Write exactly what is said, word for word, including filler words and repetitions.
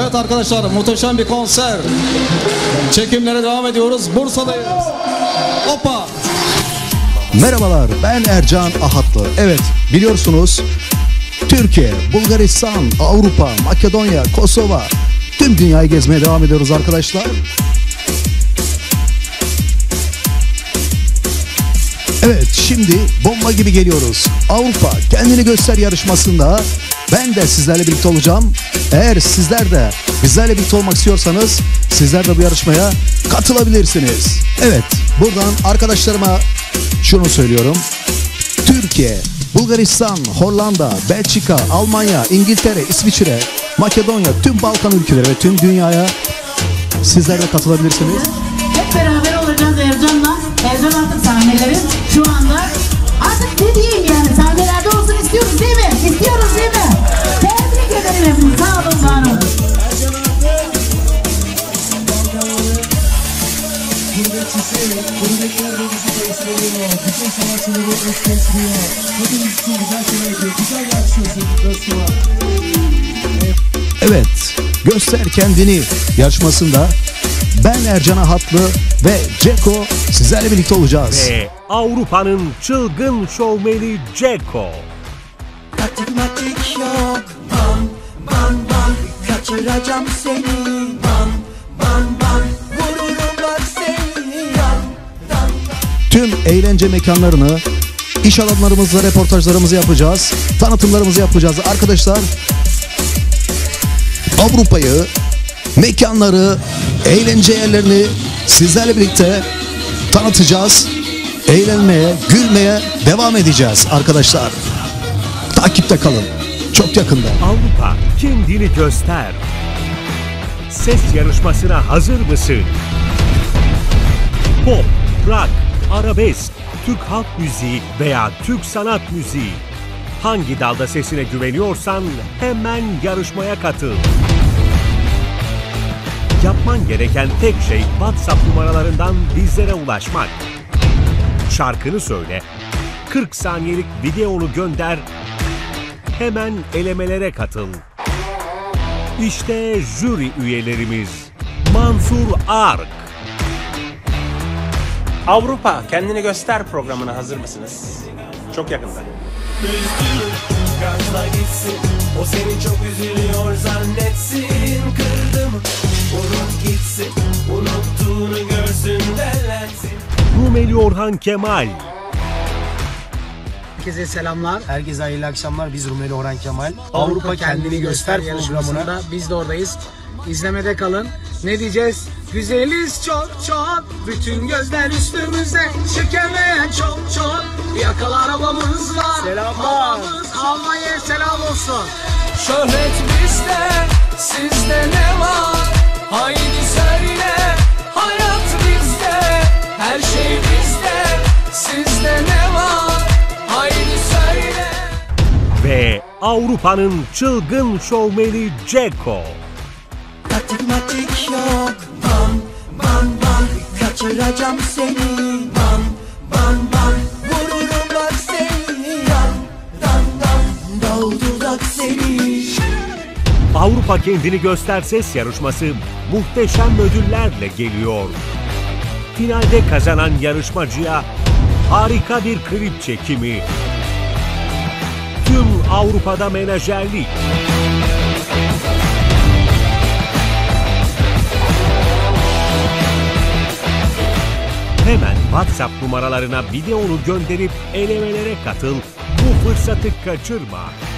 Evet arkadaşlar, muhteşem bir konser. Çekimlere devam ediyoruz. Bursa'dayız. Hoppa. Merhabalar, ben Ercan Ahatlı. Evet, biliyorsunuz Türkiye, Bulgaristan, Avrupa, Makedonya, Kosova, tüm dünyayı gezmeye devam ediyoruz arkadaşlar. Evet, şimdi bomba gibi geliyoruz. Avrupa Kendini Göster yarışmasında ben de sizlerle birlikte olacağım. Eğer sizler de bizlerle birlikte olmak istiyorsanız sizler de bu yarışmaya katılabilirsiniz. Evet, buradan arkadaşlarıma şunu söylüyorum. Türkiye, Bulgaristan, Hollanda, Belçika, Almanya, İngiltere, İsviçre, Makedonya, tüm Balkan ülkeleri ve tüm dünyaya sizler de katılabilirsiniz. Hep beraber olacağız Ercan'la. Ercan artık sahneleri şu anda artık ne diyeyim yani sahnelerde olsun istiyoruz değil mi? İstiyoruz değil mi? Tebrik ederim hepiniz. Sağ olun, var olun. Evet, Göster Kendini yarışmasında ben Ercan Ahatlı ve Ceko sizlerle birlikte olacağız. Ve Avrupa'nın çılgın şovmeni Ceko. Matematik yok, bam bam bam, kaçıracağım seni, bam bam bam, vururum bak seni, yan, dan, Tüm eğlence mekanlarını, iş alanlarımızla reportajlarımızı yapacağız, tanıtımlarımızı yapacağız arkadaşlar. Avrupa'yı, mekanları, eğlence yerlerini sizlerle birlikte tanıtacağız. Eğlenmeye, gülmeye devam edeceğiz arkadaşlar. Takipte kalın. Çok yakında. Avrupa Kendini Göster. Ses yarışmasına hazır mısın? Pop, rock, arabesk, Türk halk müziği veya Türk sanat müziği. Hangi dalda sesine güveniyorsan hemen yarışmaya katıl. Yapman gereken tek şey WhatsApp numaralarından bizlere ulaşmak. Şarkını söyle, kırk saniyelik videonu gönder, hemen elemelere katıl. İşte jüri üyelerimiz. Mansur Ark. Avrupa Kendini Göster programına hazır mısınız? Çok yakında. gazla gitsin, o seni çok üzülüyor zannetsin, kırdım, unut gitsin, unuttuğunu görsün derlensin. Rumeli Orhan Kemal. Herkese selamlar. Herkese hayırlı akşamlar. Biz Rumeli Orhan Kemal. Avrupa Kendini Göster programına biz de oradayız. İzlemede kalın. Ne diyeceğiz? Güzeliz çok çok. Bütün gözler üstümüzde. Çekemeyen çok çok. Yakalı arabamız var. Selamlar. Almanya'ya selam olsun. Şöhret bizde, sizde ne var? Haydi söyle, hayat bizde, her şey bizde, sizde ne var? Haydi söyle. Ve Avrupa'nın çılgın şovmeni Ceko. Matematik yok, bam bam bam, kaçıracağım seni, bam bam bam, vururum bak seni, yan dan dan, doldurak seni. Avrupa Kendini Göster ses yarışması muhteşem ödüllerle geliyor. Finalde kazanan yarışmacıya harika bir klip çekimi. Tüm Avrupa'da menajerlik. Hemen WhatsApp numaralarına videonu gönderip elemelere katıl. Bu fırsatı kaçırma.